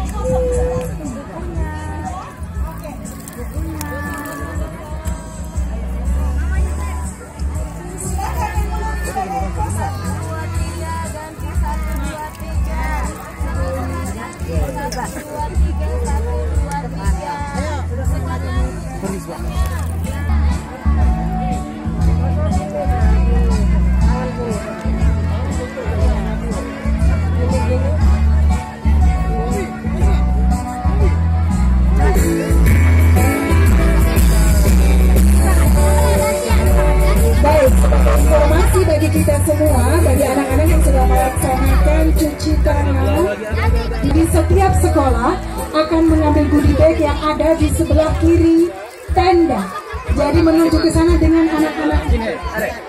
Informasi bagi kita semua, bagi anak-anak yang sudah melaksanakan cuci tangan di setiap sekolah akan mengambil goodie bag yang ada di sebelah kiri tenda. Jadi menuju ke sana dengan anak-anak.